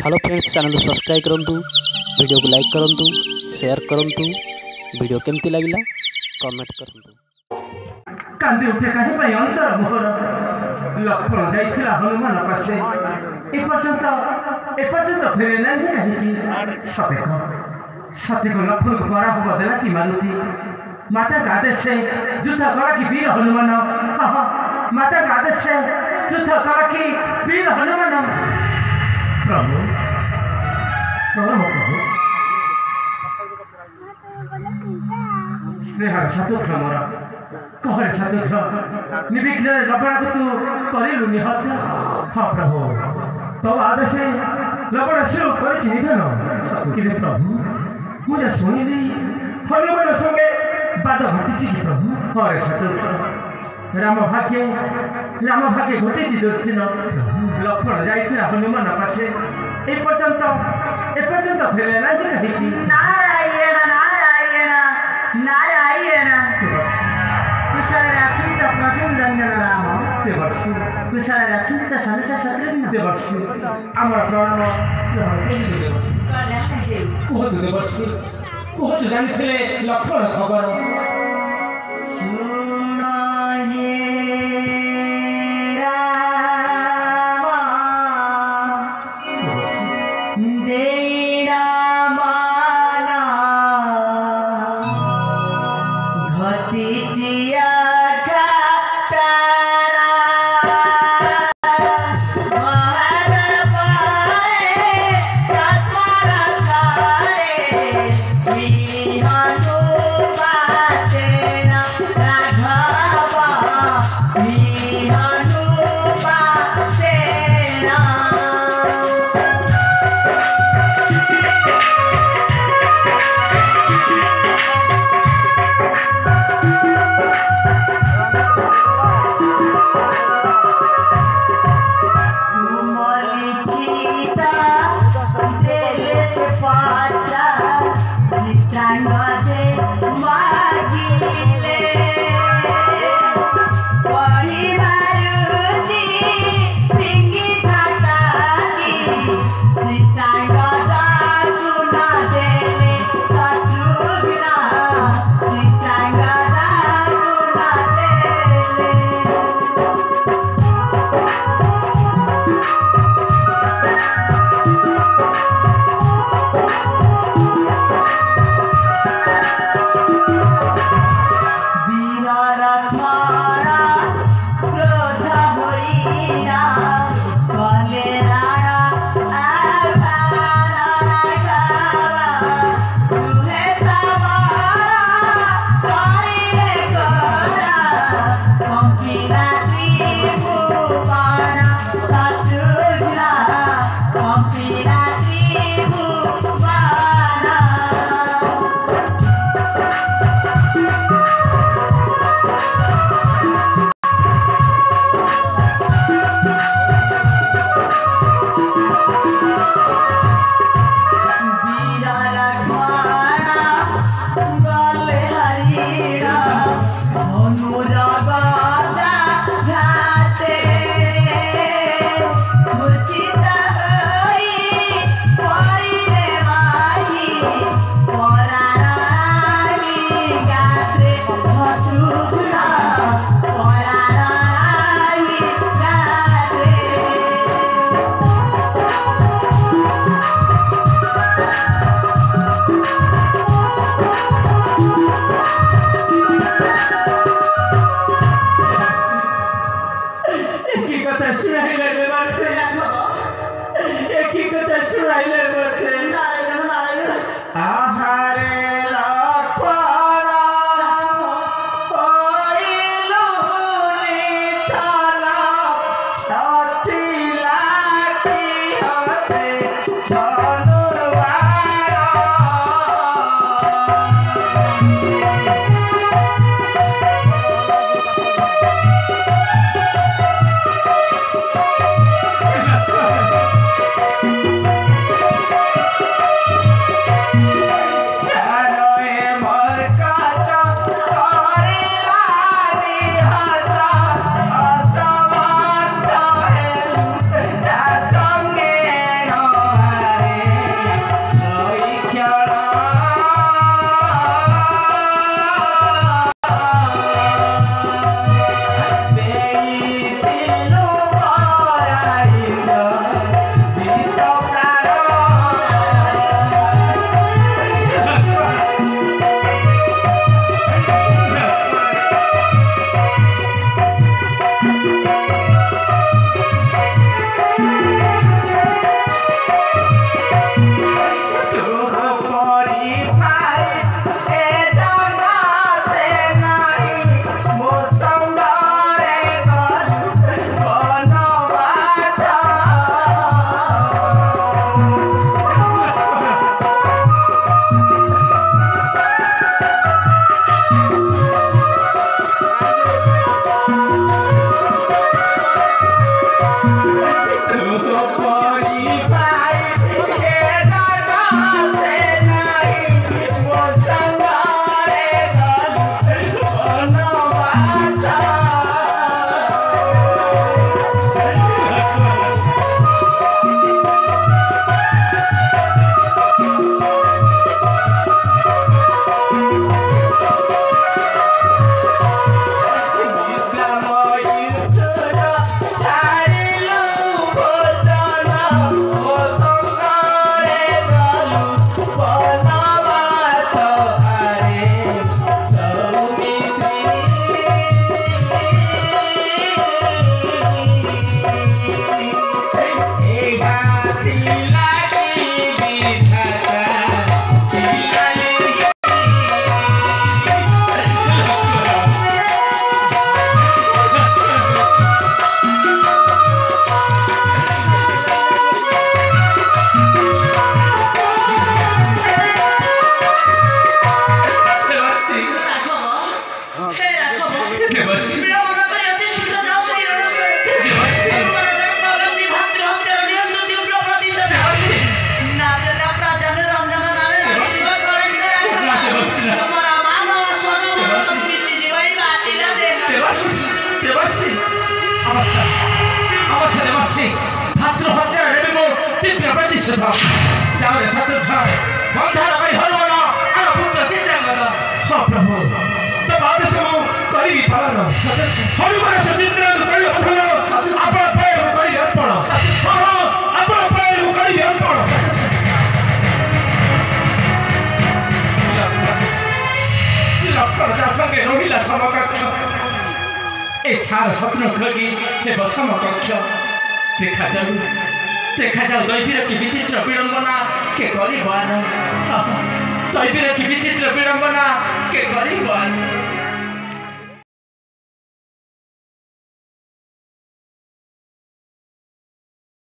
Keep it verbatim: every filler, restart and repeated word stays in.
Hello friends, channel को subscribe करंतु, video को लाइक करंतु, शेयर करंतु। वीडियो केमती लागिला कमेंट करंतु। कांदी उठे काहे भाई अंतर मोहर लक्ष्मण जाइछला हनुमान पासे ए पर्यंत ए पर्यंत फेरे नाही काहे की सते को सते को लक्ष्मण को बड़ा हो बदला की मारुति माता का आदेश से युद्ध करा की वीर हनुमान माता का आदेश से युद्ध करा की वीर हनुमान प्रभु प्रभु प्रभु स्नेह सतुग्र मोरा कहरे सतुग्र निर्विघ्न लबड़ा को तू करिलु निहत हाँ प्रभु तो आदेश लबड़ा शुरू कर निधन सतुकिले प्रभु मुझे शुणिली हनुमान संगे बाध घटी कि प्रभु हरे सतुग्र राम भाग्य राम भाग्य घटी दुर्दिन लक्ष्मण जाइछला हनुमान पासे ए पर्यंत ए पर्यंत फेरे नाही कहिकी नारायण नारायण नारायण कुशल रक्षित प्रथम रंजन राम देवर्षि कुशल रक्षित सदस शत्रुघ्न देवर्षि आमर प्राण कुहतु देवर्षि कुहतु जानिथिले लक्ष्मण खबर We are no बसी भातृ हत्या हेबे मो तीव्र प्रतिशोध जाओ शत्रुघ्न बंधा लगाई हनुमान आम पुत्र चित्रांगद हो प्रभु तब आदेश मु करी पालन हनुमान से चित्रांगद करी पठन आपण पैर करी अर्पण हां आपण पैर करी अर्पण लक्ष्मण का संगे रोहिला समकक्ष ए छार शत्रुघ्न की हे समकक्ष देखा जाऊ देखा जाऊ दैवीर की विचित्र विडंबना के करी बान दैवीर की विचित्र विडंबना के करी